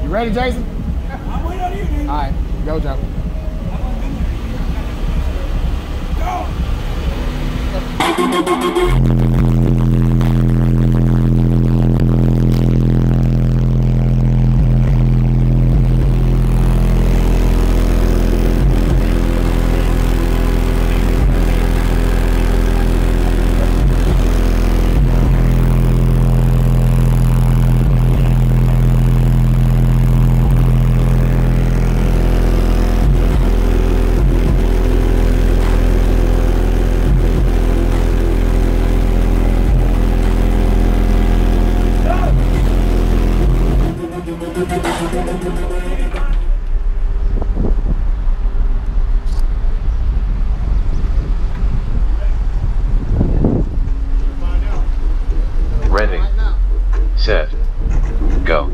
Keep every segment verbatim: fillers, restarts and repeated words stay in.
You ready, Jason? I'm waiting on you, dude. All right, go, Joe. Ready, set, go.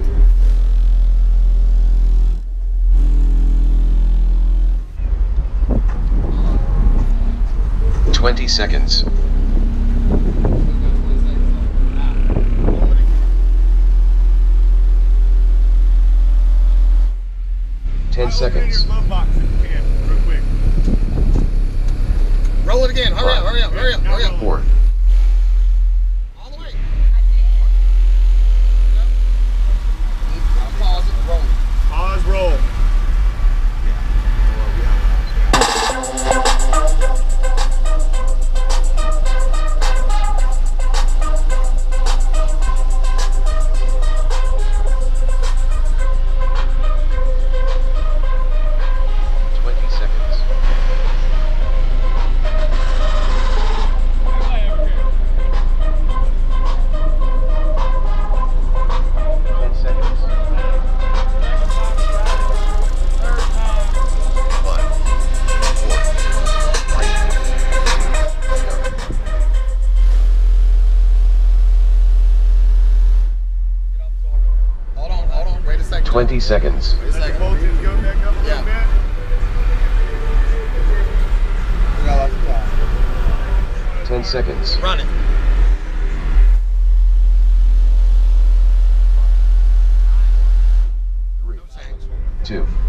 Twenty seconds. Ten seconds. Roll it again. Hurry up, hurry up, hurry up, hurry up. Four. All the way. Pause it, roll. Pause, roll. Twenty seconds. Ten seconds. Five, four, three, two, Hold on, hold on. Wait a second. Twenty seconds. Wait a Let the second. voltage go back up a Yeah. little bit. We got lots of time. Ten seconds. Run it. Three, two,